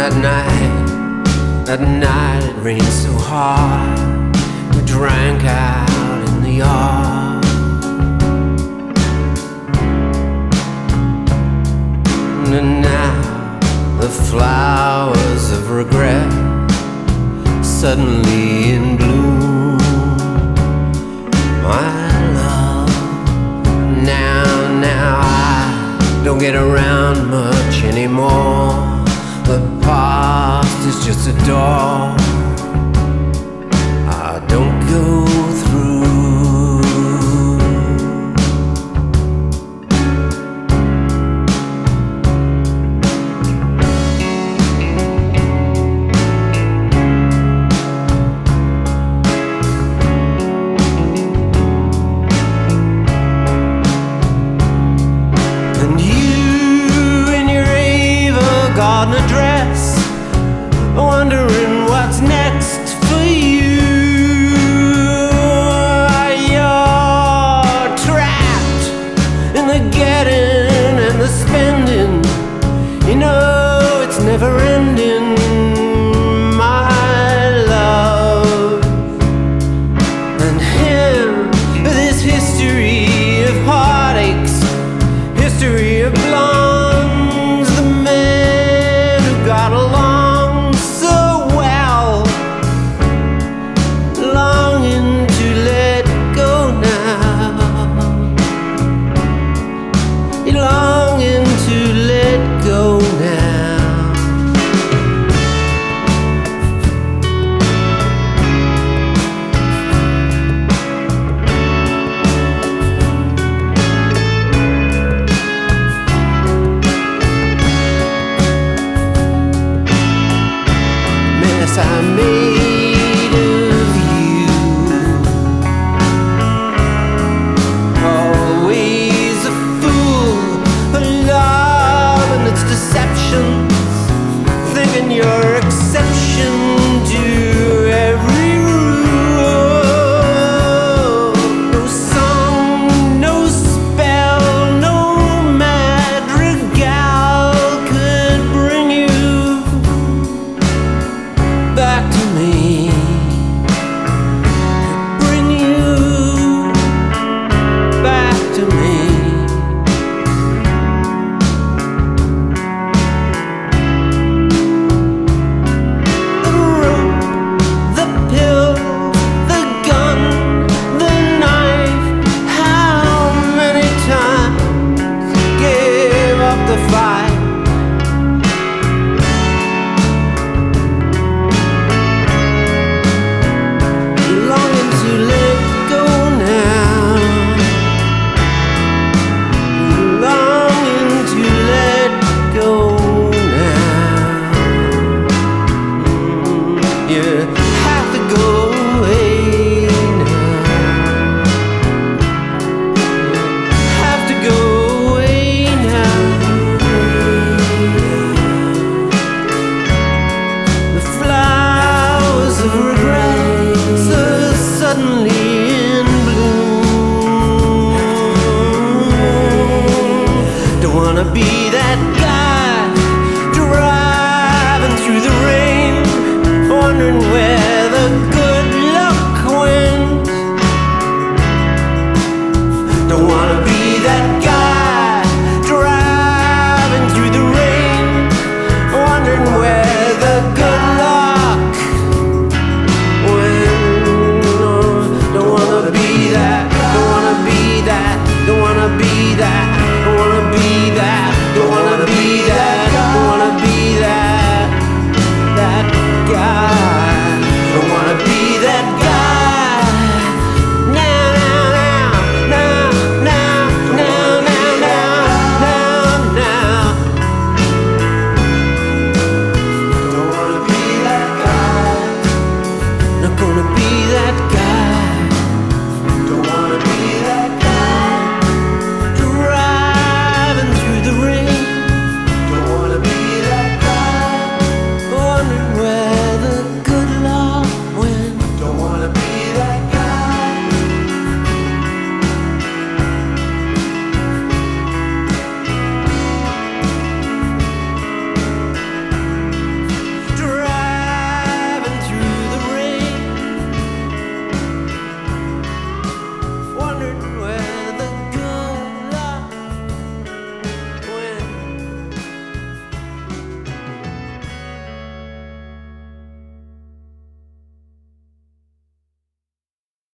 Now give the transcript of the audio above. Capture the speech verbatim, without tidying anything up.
that night, that night it rained so hard. We drank out in the yard. And now the flowers of regret suddenly in bloom. My love, now, now I don't get around much anymore. The past is just a door I don't go through. Garden dress, wondering what's next for you. You're trapped in the getting and the spending. You know it's never ending, my love. And him, this history of heartaches, history of blondes, the man got along so well, longing to let go now, longing to let go now. I made of you, always a fool of love and its deceptions, thinking you're exception to every rule. No song, no spell, no madrigal could bring you back to me, bring you back to me. The rope, the pill, the gun, the knife. How many times gave up the fight? You have to go away now. Have to go away now. The flowers of regret so suddenly in bloom. Don't wanna be that guy driving through the rain, wondering where the good luck went. Don't want